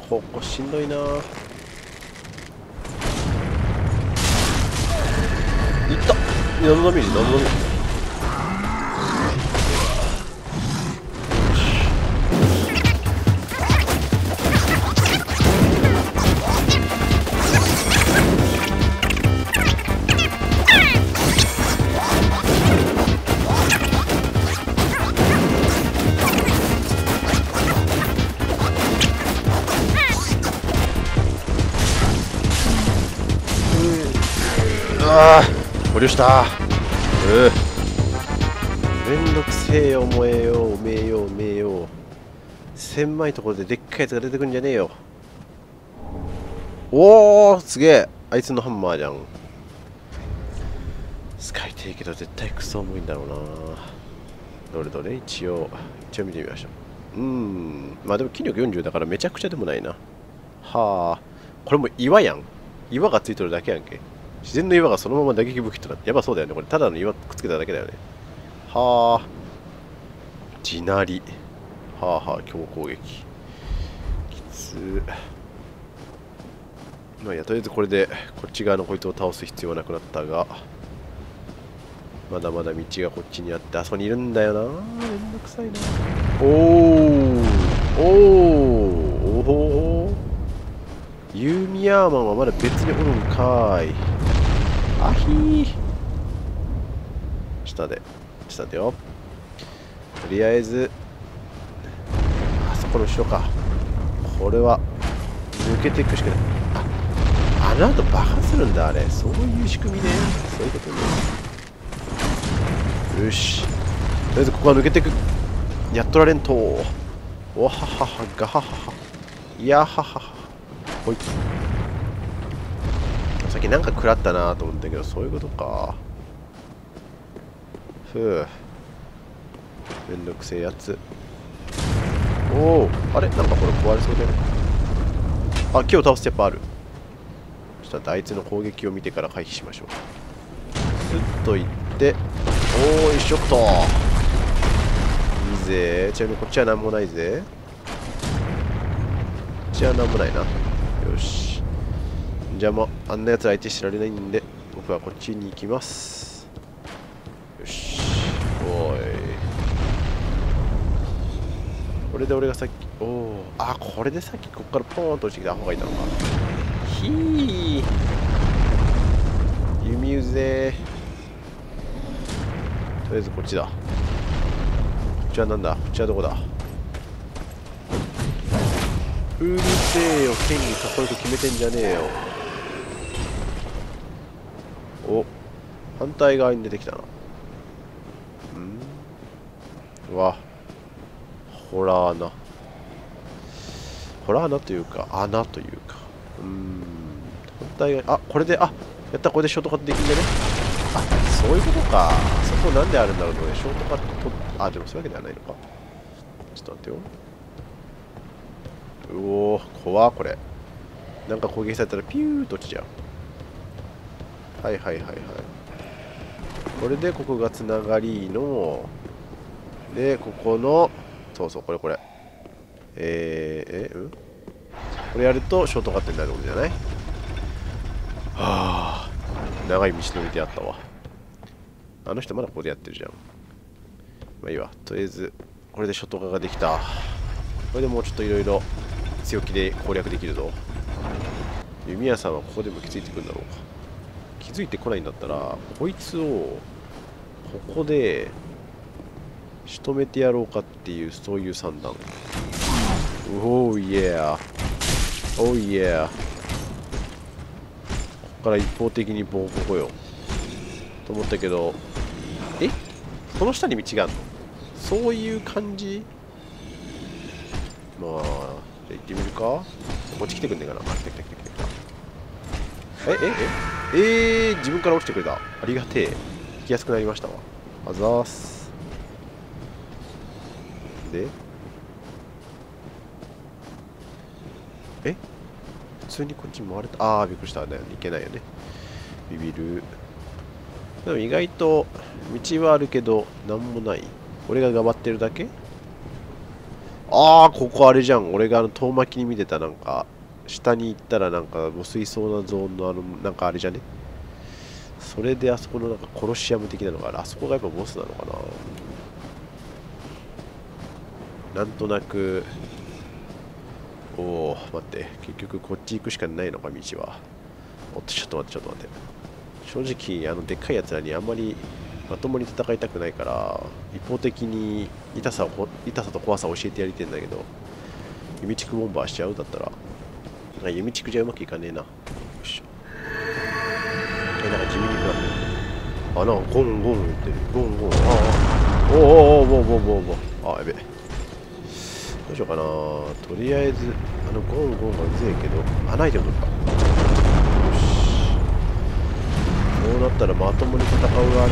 ここしんどいな。いった何のミリ何のミリ。保留した。めんどくせえよ、燃えよう、めえよう、めえよう。狭いところででっかいやつが出てくるんじゃねえよ。おー、すげえ。あいつのハンマーじゃん。使いてえけど絶対クソ重いんだろうな。どれどれ、一応見てみましょう。まあでも筋力40だからめちゃくちゃでもないな。はあ、これも岩やん。岩がついとるだけやんけ。自然の岩がそのまま打撃武器となって、やばそうだよね。これただの岩くっつけただけだよね。はあ、地鳴り。はあはあ、強攻撃。きつー。まあいや、とりあえずこれでこっち側のこいつを倒す必要はなくなったが、まだまだ道がこっちにあって、あそこにいるんだよな。めんどくさいな。おお、ユーミヤーマンはまだ別におるんかーい。あひー。下でよ。とりあえずあそこの後ろか。これは抜けていくしかない。あの後爆発するんだ。あれそういう仕組みね。そういうことね。よし、とりあえずここは抜けていく。やっとられんと。おはははガハハハ。いやははは。ほい。さっきなんか食らったなと思ったけど、そういうことか。ふう、めんどくせえやつ。おお、あれなんかこれ壊れそうだよね。あ、木を倒すステップある。ちょっと待って、あいつの攻撃を見てから回避しましょう。スッといって、おーいしょっと。いいぜ。ちなみにこっちは何もないぜ。こっちは何もないな。よし、じゃああんなやつ相手してられないんで、僕はこっちに行きます。よし、おい。これで俺がさっき、これでさっきこっからポーンと落ちてきた方がいたのか。ひー、弓うぜー。とりあえずこっちだ。こっちはなんだ、こっちはどこだ。うるせえよ、剣にかっこよく決めてんじゃねえよ。お、反対側に出てきたな。うわ、ホラー穴というか穴というか、反対側、これで、やった、これでショートカットできるんだね。そういうことか。そこなんであるんだろうね、ショートカット。でもそういうわけではないのか。ちょっと待ってよ。うおー、怖っ。これなんか攻撃されたらピューと落ちちゃう。はい。これでここがつながりので、ここのそうこれこれやるとショートカットになることじゃない。長い道のりであったわ。あの人まだここでやってるじゃん。まあいいわ。とりあえずこれでショートカットができた。これでもうちょっといろいろ強気で攻略できるぞ。弓矢さんはここでも気づいてくるんだろうか。気づいてこないんだったらこいつをここで仕留めてやろうかっていう、そういう算段。おーイエー、おーイエー。ここから一方的にボコボコよと思ったけど、この下に道があるの？そういう感じ。まあじゃあ行ってみるか。こっち来てくんねえかな。来た。自分から落ちてくれた。ありがてえ。行きやすくなりましたわ。あざーす。で普通にこっち回れた。びっくりした。だよね、いけないよね。ビビる。でも意外と道はあるけど何もない。俺が頑張ってるだけ。 ああ、ここあれじゃん。俺が遠巻きに見てたなんか、下に行ったらなんか、無水そうなゾーンのなんかあれじゃね。それであそこのなんかコロシアム的なのがある。あそこがやっぱボスなのかな。なんとなく、おお、待って。結局こっち行くしかないのか、道は。おっと、ちょっと待って。正直、でっかいやつらにあんまりまともに戦いたくないから、一方的に痛さと怖さを教えてやりてんだけど、弓地区ボンバーしちゃうだったら、弓地区じゃうまくいかねえな。よいしょ。なんか地味に食らってる。あ、なんかゴンゴン言ってる。ゴンゴン。ああ。おお、やべえ。どうしようかな。とりあえず、ゴンゴンがうぜえけど、穴開いてるのか。よし。そうなったらまともに戦うがあるぞ。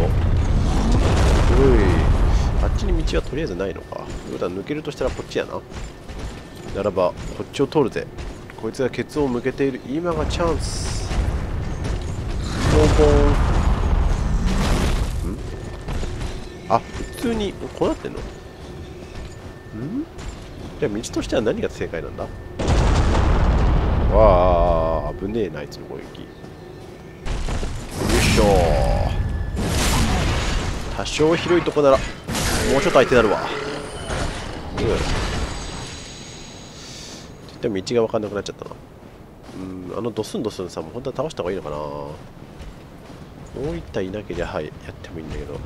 おい。あっちに道はとりあえずないのか。ということは抜けるとしたらこっちやな。ならば、こっちを通るぜ。こいつがケツを向けている。今がチャンス。ポンポン。あ、普通にこうなってんの？じゃあ道としては何が正解なんだ？わあ、危ねえな、あいつの攻撃。よいしょー。多少広いとこなら、もうちょっと相手になるわ。でも道が分かんなくなっちゃったな。ドスンドスンさんも本当は倒した方がいいのかな。もう一体いなけりゃ、はい、やってもいいんだけど。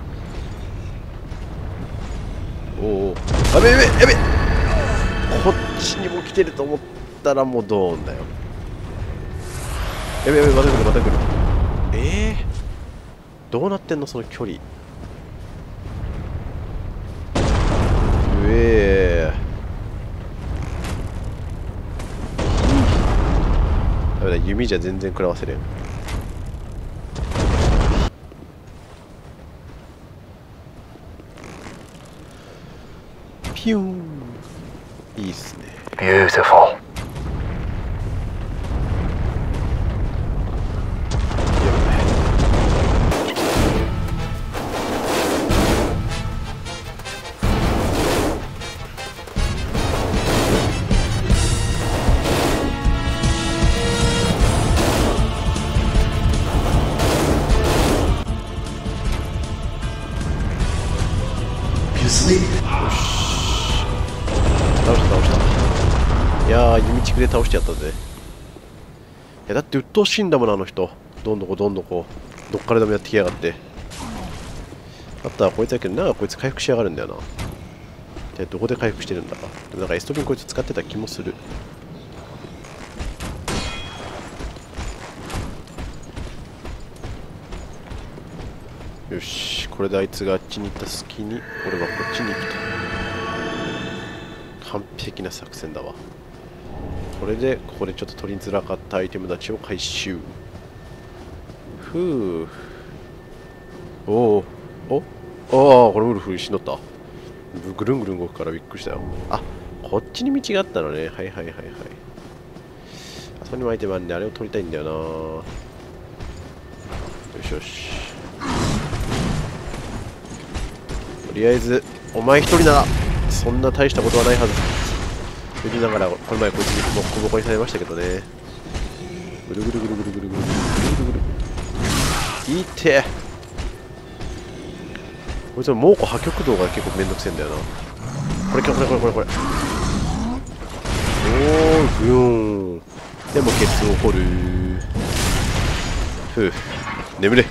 おお、やべ。こっちにも来てると思ったらもうドーンだよ。やべ、また来る。どうなってんのその距離。ダメだ、弓じゃ全然食らわせれん。ピューン。いいっすね。 Beautiful. You sleep. 倒した。いやー、弓地区で倒してやったぜ。いや、だって鬱陶しいんだもん、あの人。どんどこどっからでもやってきやがって。あとはこいつだけど、なんかこいつ回復しやがるんだよな。で、どこで回復してるんだか。でもなんかエストビンこいつ使ってた気もする。よし、これであいつがあっちに行った隙に、俺はこっちに行くと。完璧な作戦だわ。これで、ここでちょっと取りづらかったアイテムたちを回収。おお、これウルフ石乗った。ぐるんぐるん動くからびっくりしたよ。あ、こっちに道があったのね。はい。あそこにもアイテムあるんで、あれを取りたいんだよな。よし。とりあえず、お前一人なら、そんな大したことはないはず。と言いながら、この前こいつにボッコボコにされましたけどね。ぐる。いってこいつの猛虎破局動が結構めんどくせえんだよな。これ。おー、ぐよーん。でもケツを掘る。眠れ。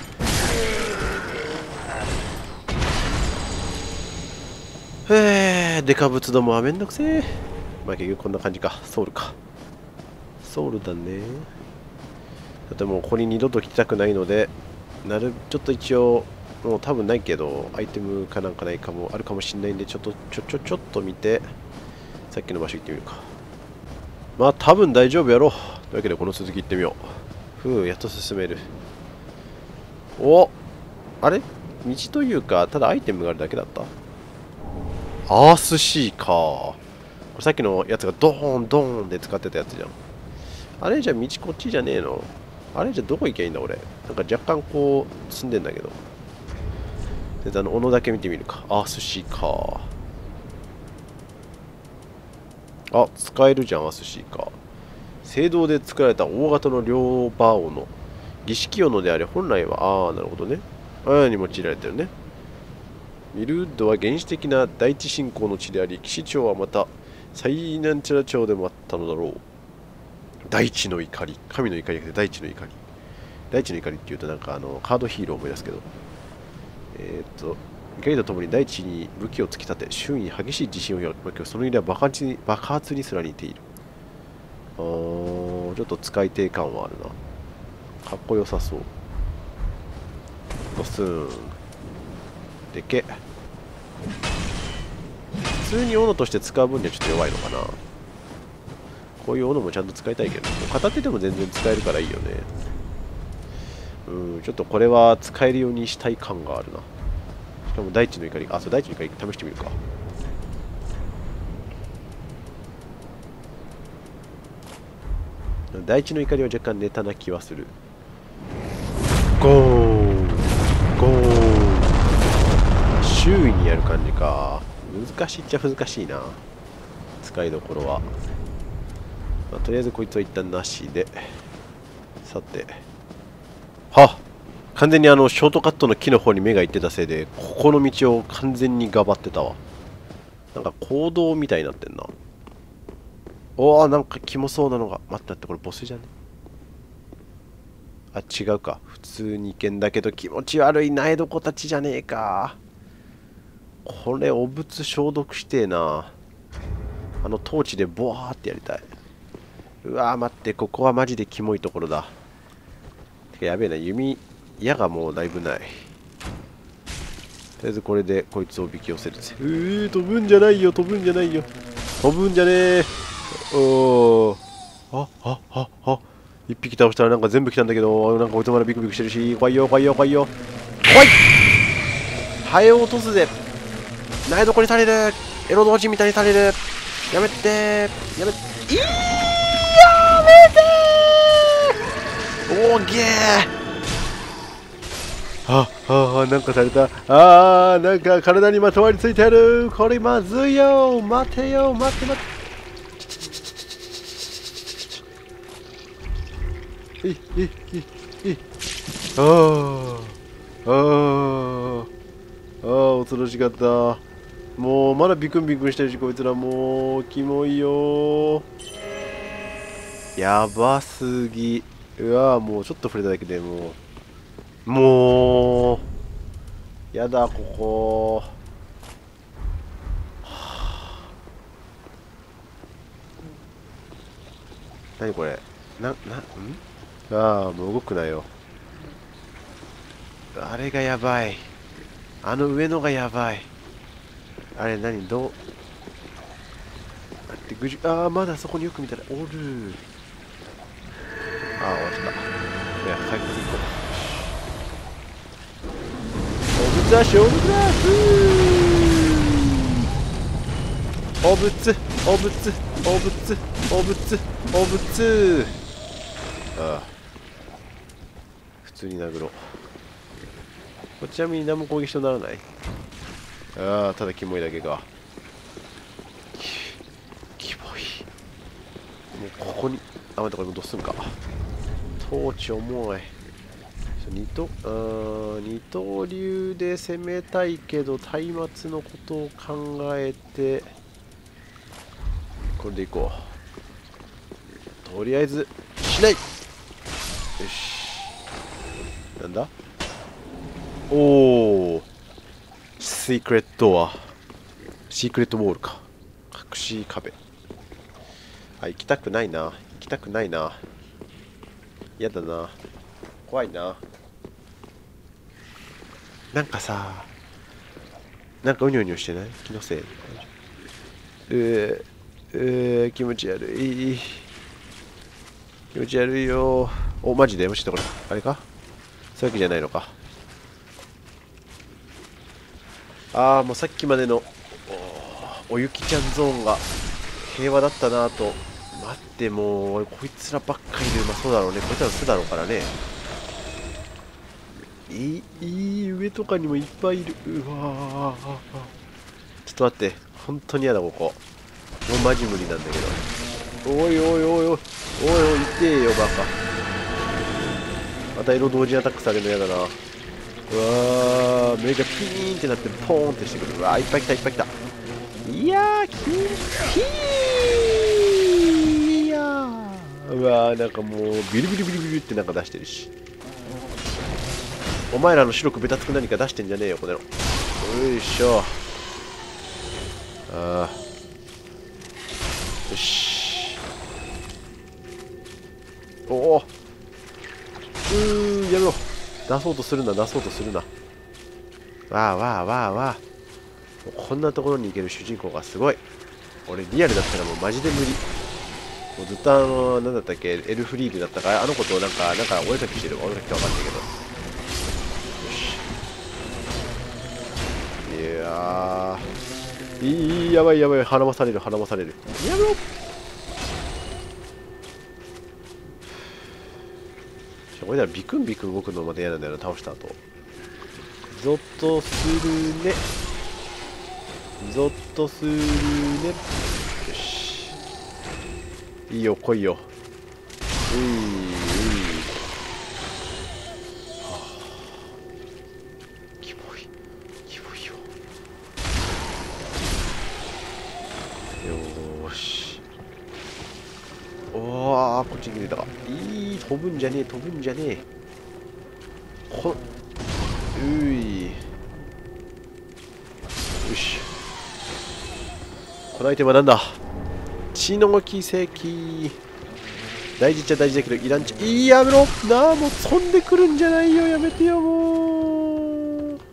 デカブツどもはめんどくせえ。まあ結局こんな感じか。ソウルだね。だってもうここに二度と来たくないので、ちょっと一応、もう多分ないけど、アイテムかなんかないかも、あるかもしれないんで、ちょっと見て、さっきの場所行ってみるか。まあ多分大丈夫やろう。というわけでこの続き行ってみよう。やっと進める。あれ道というか、ただアイテムがあるだけだった。アースシーか。これさっきのやつがドーンで使ってたやつじゃん。あれじゃ道こっちじゃねえの？あれじゃどこ行きゃいいんだ俺。なんか若干こう進んでんだけど。斧だけ見てみるか。アースシーか。 あ、使えるじゃん、アスシーか。聖堂で作られた大型の両刃斧。儀式斧であれ、本来は、なるほどね。に用いられてるね。ミルウッドは原始的な大地信仰の地であり、騎士長はまた最南チャラ朝でもあったのだろう。大地の怒り。神の怒りじゃなくて大地の怒り。大地の怒りっていうとなんかカードヒーローを思い出すけど。怒りとともに大地に武器を突き立て、周囲に激しい地震を巻き、その入れは爆発にすら似ている。ちょっと使い手感はあるな。かっこよさそう。ドスーン。でけ。普通に斧として使う分にはちょっと弱いのかな。こういう斧もちゃんと使いたいけど、片手でも全然使えるからいいよね。ちょっとこれは使えるようにしたい感があるな。しかも大地の怒り、そう、大地の怒り試してみるか。大地の怒りは若干ネタな気はする。ゴーンゴーン。周囲にやる感じか。難しいっちゃ難しいな、使いどころは。とりあえずこいつは一旦なしで。さて、完全にショートカットの木の方に目がいってたせいで、ここの道を完全にがばってたわ。なんか行動みたいになってんな。なんかキモそうなのが。待って、これボスじゃね？違うか。普通に行けんだけど気持ち悪い苗床たちじゃねえか。これお仏消毒してえな。トーチでボワーってやりたい。うわー、待って、ここはマジでキモいところだ。てかやべえな、矢がもうだいぶない。とりあえずこれでこいつをおびき寄せるぜ。飛ぶんじゃないよ、飛ぶんじゃないよ。飛ぶんじゃねえ。一匹倒したらなんか全部来たんだけど、なんかこいつまだビクビクしてるし、怖いよ、怖いよ、怖いよ。怖い！ハエを落とすぜ。苗床にされる。エロ同人みたいにされる。やめてー。やめてー。おーげー。なんかされた。なんか体にまとわりついてやる。これまずいよ。待てよ、待て。恐ろしかった。もうまだビクンビクンしてるし、こいつらもうキモいよ。やばすぎ。もうちょっと触れただけでもうやだ、ここ。何これ。もう動くなよ。あれがやばい。上のがやばい。あれ待って、まだそこによく見たらおる。終わった。いや、回復行こう。おぶつは勝負だ。おぶつ。普通に殴ろう。ちなみに何も攻撃とならない。ただキモいだけか。キモい。もうここに待って、これもどうすんか。トーチ重い。二刀流で攻めたいけど松明のことを考えてこれでいこう。とりあえずしない。よし。なんだ。シークレットウォールか。隠し壁。行きたくないな。やだな。怖いな。なんかさ、なんかうにょうにょしてない？気のせい。気持ち悪い。気持ち悪いよ。マジで？もしこれあれか？そういうわけじゃないのか。もうさっきまでのおゆきちゃんゾーンが平和だったなと。待って、もうこいつらばっかりで。そうだろうね。こいつらの巣だろうからね。上とかにもいっぱいいる。ちょっと待って、本当に嫌だここ。 もうマジ無理なんだけど。おいおいおいおいおいおい、痛えよバカ。また色同時アタックされるのやだな。うわー、目がピーンってなってポーンってしてくる。うわー、いっぱい来たいっぱい来た。いやー、いやー、うわー、なんかもうビリビリビリビリってなんか出してるし。お前らの白くベタつく何か出してんじゃねえよこの野郎。よいしょ。あー、よし。おお、やめろ。出そうとするな、出そうとするな。わあわあわあわあ。こんなところに行ける主人公がすごい。俺リアルだったらもうマジで無理。もうずっとなんだったっけ、エルフリーグだったから、あの子となんかお絵かきしてる。お絵かきかわかんないけど。よし。いやー、やばいやばい、はらまされる、はらまされる。やめろ。これではビクンビクン動くのまで嫌なんだよな、倒した後。ゾッとするね。ゾッとするね。よし。いいよ、来いよ。キモい。キモいよ。よーし。おー、こっちに出たか。飛ぶんじゃねえ、飛ぶんじゃねえ。よし。このアイテムはなんだ。血の奇跡。大事っちゃ大事だけどいらんちゃ。やめろなあ、もう飛んでくるんじゃないよ。やめてよもう。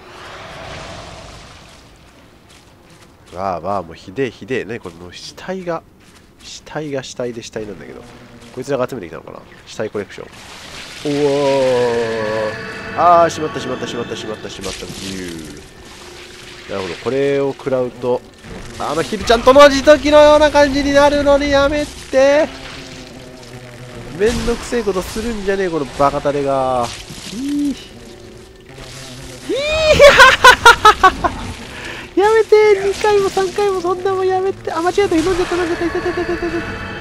わあわあ、もうひでえひでえ。何これ、もう死体が死体で死体なんだけど、こいつらが集めてきたのかな、死体コレクション。おお、あー、しまったしまったしまったしまったしまった。なるほど、これを食らうとヒルちゃんと同じ時のような感じになるのにやめて。めんどくせえことするんじゃねえ、このバカタレが。やめて、2回も3回もそんなもんやめて。あ、間違えた、飲んじゃった、飲んじゃった、痛い痛い痛い痛い痛い。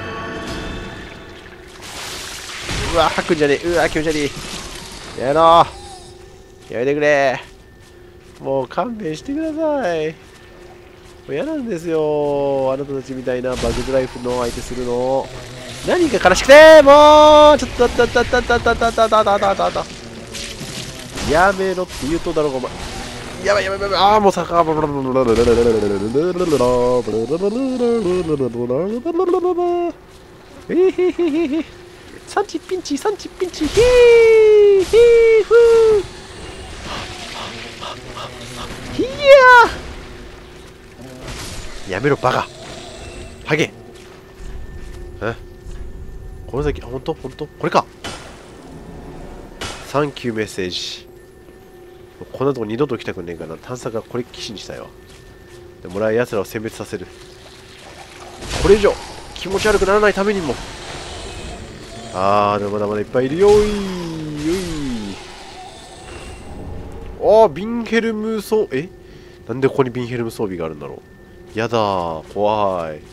うわ、吐くんじゃねえ。うわ、気持ち悪い。やめろ。やめてくれ。もう勘弁してください。もう嫌なんですよ、あなたたちみたいなバグズライフの相手するの。何か悲しくて、もうちょっとやめろって言うとだろうがお前。やばいやばいやばい。ああ、もう坂がサンチピンチ、サンチピンチ、ヒーヒーフー。ヒヤー、やめろバカハゲ。この先、ほんとこれか。サンキューメッセージ。こんなとこ二度と来たくねえかな。探索がこれ騎士にしたいわ。でもらう奴らを殲滅させる。これ以上気持ち悪くならないためにも。でもまだまだいっぱいいるよ。ビンヘルム装備。なんでここにビンヘルム装備があるんだろう。やだー、怖い。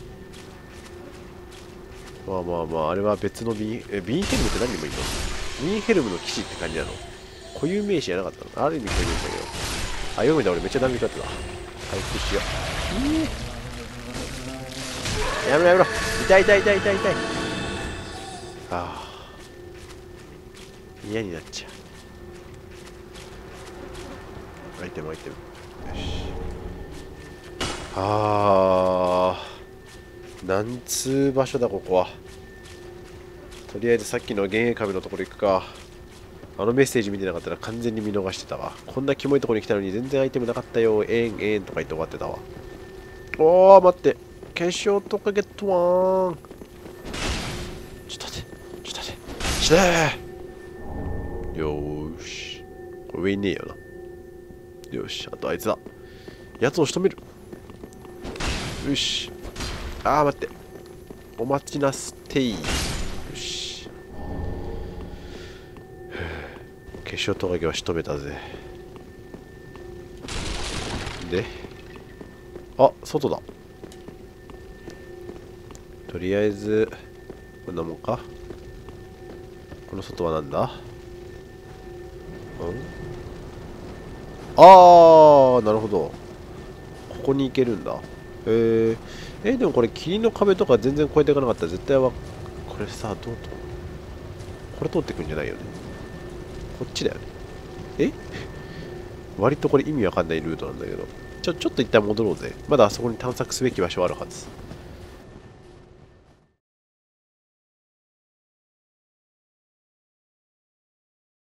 まあ、あれは別のビンヘルムって何にもいいの？ビンヘルムの騎士って感じなの？固有名詞じゃなかったの？ある意味固有名詞だけど。読めた。俺めっちゃダメージ食らってた。回復しよう。やめろ。痛い。嫌になっちゃう。アイテム。よし。なんつう場所だここは。とりあえずさっきの幻影壁のところ行くか。あのメッセージ見てなかったら完全に見逃してたわ。こんなキモいところに来たのに全然アイテムなかったよ。とか言って終わってたわ。待って。化粧とかゲットワン。ちょっと待って。よーし。これ上にねえよな。よし、あとあいつだ。奴を仕留める。よし。待って。お待ちなすってい。よし。化粧トカゲは仕留めたぜ。で、外だ。 とりあえずこんなもんか。この外はなんだ。あー、なるほど。ここに行けるんだ。でもこれ霧の壁とか全然越えていかなかったら絶対は、これさ、どうと、これ通ってくんじゃないよね。こっちだよね。割とこれ意味わかんないルートなんだけど。ちょっと一旦戻ろうぜ。まだあそこに探索すべき場所あるはず。